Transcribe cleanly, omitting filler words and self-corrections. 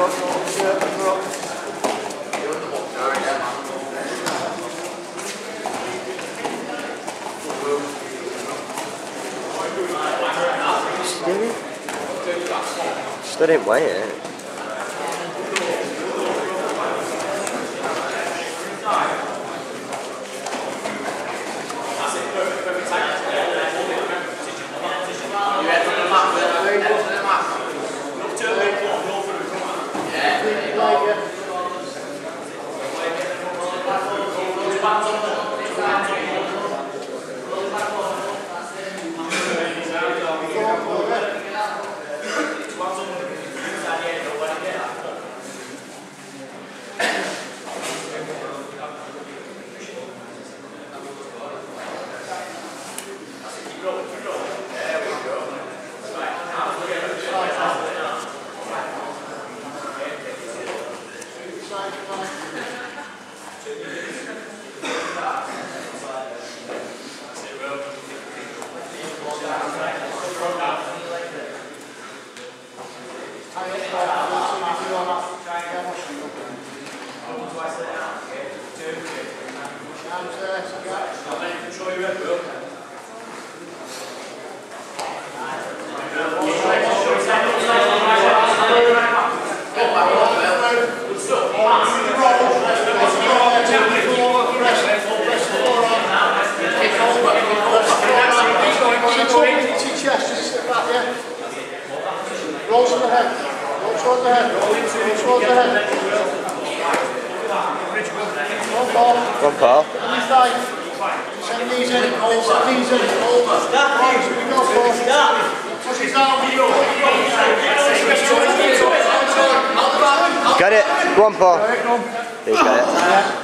Still didn't weigh it. Roll to the head. Roll towards the head. Roll towards the head. Go on, Paul. Knees down. Send knees in. Send knees in. Stop. Here we go, Paul. Stop. Push it down. Got it. Go on, Paul. There you got it.